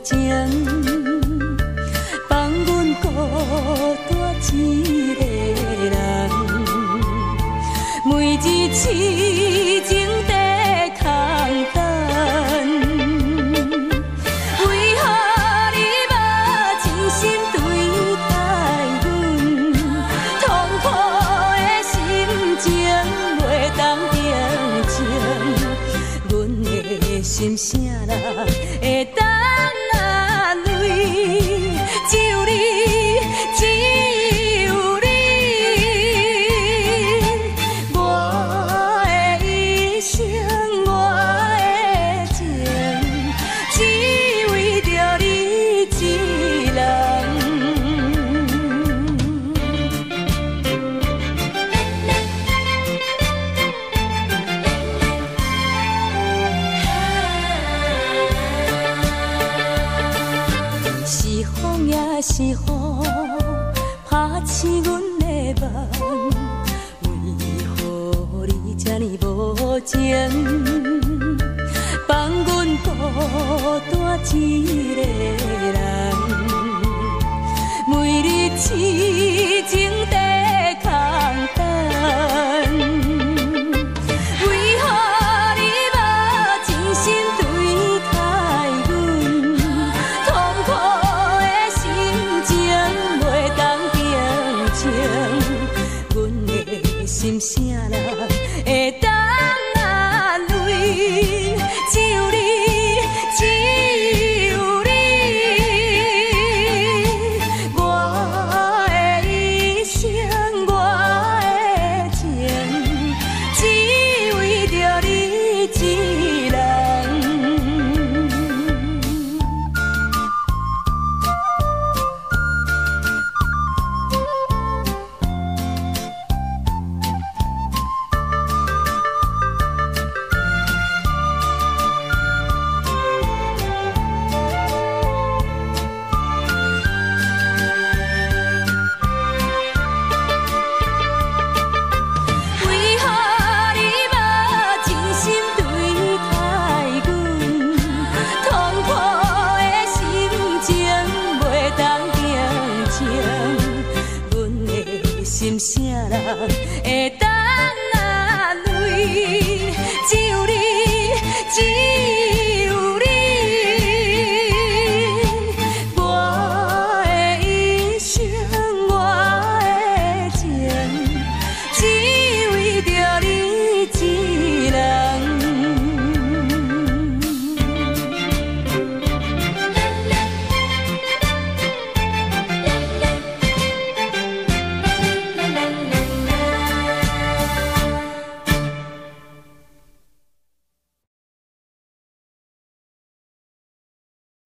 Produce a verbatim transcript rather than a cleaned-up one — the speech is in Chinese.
情，放阮孤单一个人，每日痴情在空等。为何你无真心对待阮？痛苦的心情袂当平静，阮的心声人会当安慰？只有你，只有你，我的一生，我的情，只为着你一人。是风也是雨，拍醒阮的梦。为何你这呢无情，放阮孤单一个人？每日痴情在空等。为何你无真心对待阮？痛苦的心情袂当平静，阮的心声人会当安慰？只有你，只有你，我的一生，我的情，只为着你一人。为何你无真心对待阮？痛苦的心情袂当平静，阮的心声人会当